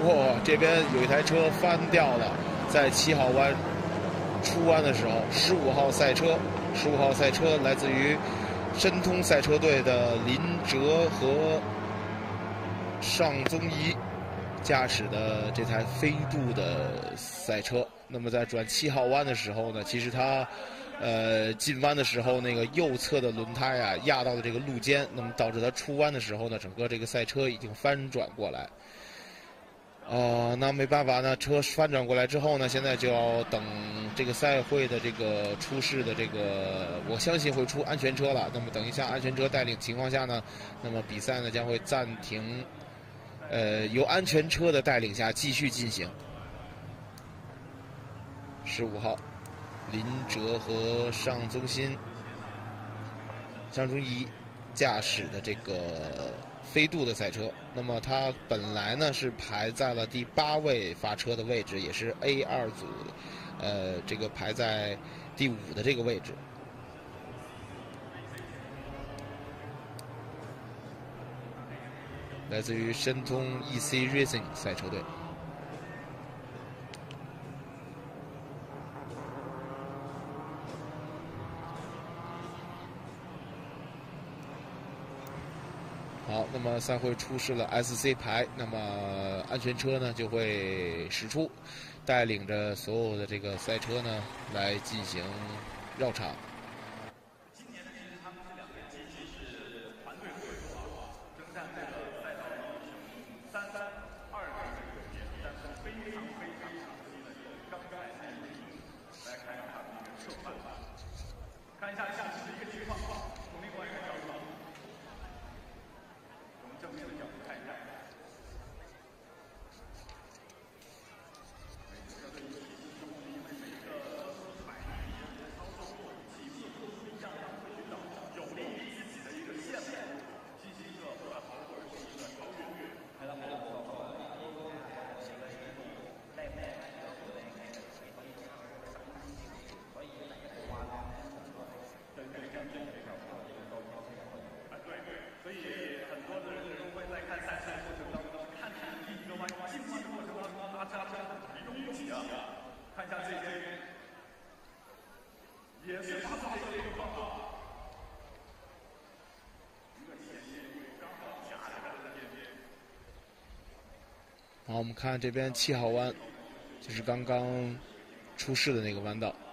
哇，这边有一台车翻掉了，在7号弯出弯的时候，15号赛车来自于申通赛车队的林哲和尚宗仪驾驶的这台飞度的赛车。那么在转7号弯的时候呢，其实他进弯的时候那个右侧的轮胎啊压到了这个路肩，那么导致他出弯的时候呢，整个这个赛车已经翻转过来。那没办法呢，车翻转过来之后呢，现在就要等这个赛会的这个出示的这个，我相信会出安全车了。那么等一下安全车带领情况下呢，那么比赛呢将会暂停，由安全车的带领下继续进行。15号，林哲和尚宗仪驾驶的这个飞度的赛车，那么他本来呢是排在了第8位发车的位置，也是 A2 组，这个排在第5的这个位置。来自于申通 EC Racing 赛车队。好，那么赛会出示了 SC 牌，那么安全车呢就会驶出，带领着所有的这个赛车呢来进行绕场。今年其实他们这2个机制是团队合作啊，征战这个赛道里3-3-2的这个时间，但是非常熟悉的这个刚才来看一下他们这个策划，看一下下期的一个情况，从另外一个角度。正面的角度看一看，每个车队一起进攻，因为每个摆地的操作起步做出一样，会寻找有利于自己的一个线路，进行一个短跑或者是一个超越。所以很多的人都会在看赛事过程当中，看第一个弯进弯的过程当中，拉车移动不起啊！看一下这边，也是发生了这个状况，一个前面刚好夹在了边边。好，我们看这边7号弯，就是刚刚出事的那个弯道。